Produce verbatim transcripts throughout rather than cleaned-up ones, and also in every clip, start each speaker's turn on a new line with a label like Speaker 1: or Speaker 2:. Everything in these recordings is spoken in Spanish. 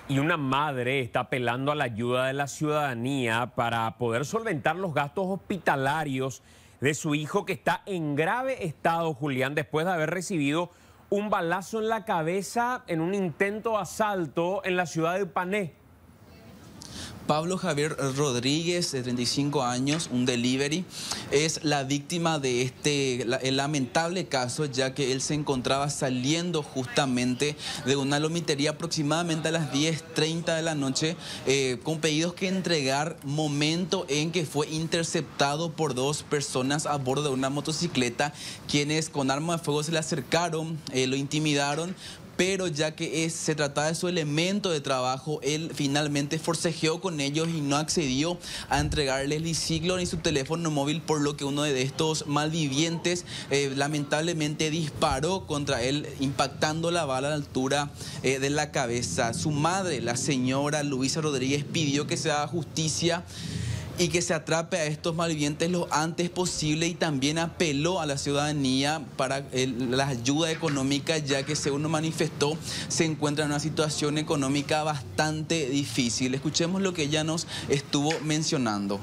Speaker 1: Y una madre está apelando a la ayuda de la ciudadanía para poder solventar los gastos hospitalarios de su hijo que está en grave estado, Julián, después de haber recibido un balazo en la cabeza en un intento de asalto en la ciudad de Pané.
Speaker 2: Pablo Javier Rodríguez, de treinta y cinco años, un delivery, es la víctima de este la, el lamentable caso, ya que él se encontraba saliendo justamente de una lomitería aproximadamente a las diez treinta de la noche, eh, con pedidos que entregar, momento en que fue interceptado por dos personas a bordo de una motocicleta, quienes con arma de fuego se le acercaron, eh, lo intimidaron. Pero ya que es, se trataba de su elemento de trabajo, él finalmente forcejeó con ellos y no accedió a entregarles ni ciclo ni su teléfono móvil, por lo que uno de estos malvivientes eh, lamentablemente disparó contra él, impactando la bala a la altura eh, de la cabeza. Su madre, la señora Luisa Rodríguez, pidió que se haga justicia y que se atrape a estos malvivientes lo antes posible, y también apeló a la ciudadanía para el, la ayuda económica, ya que según nos manifestó se encuentra en una situación económica bastante difícil. Escuchemos lo que ella nos estuvo mencionando.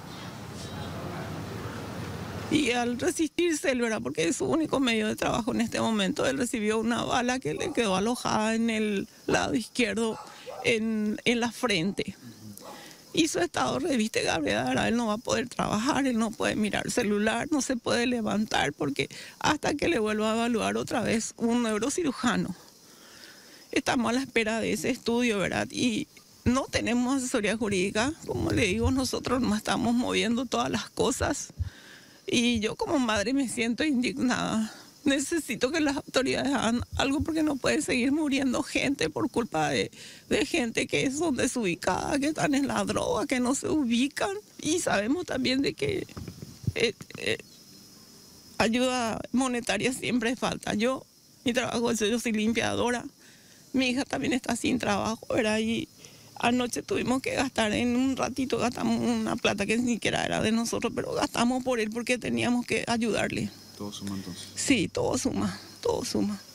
Speaker 3: Y al resistirse, él, ¿verdad?, porque es su único medio de trabajo en este momento, él recibió una bala que le quedó alojada en el lado izquierdo, en, en la frente. Y su estado reviste gravedad, él no va a poder trabajar, él no puede mirar celular, no se puede levantar, porque hasta que le vuelva a evaluar otra vez un neurocirujano. Estamos a la espera de ese estudio, ¿verdad? Y no tenemos asesoría jurídica, como le digo, nosotros no estamos moviendo todas las cosas. Y yo como madre me siento indignada. Necesito que las autoridades hagan algo, porque no puede seguir muriendo gente por culpa de, de gente que son desubicadas, que están en la droga, que no se ubican. Y sabemos también de que eh, eh, ayuda monetaria siempre falta. Yo, mi trabajo es, yo soy limpiadora, mi hija también está sin trabajo, ¿verdad? Y anoche tuvimos que gastar, en un ratito gastamos una plata que ni siquiera era de nosotros, pero gastamos por él porque teníamos que ayudarle.
Speaker 4: ¿Todo suma entonces?
Speaker 3: Sí, todo suma, todo suma.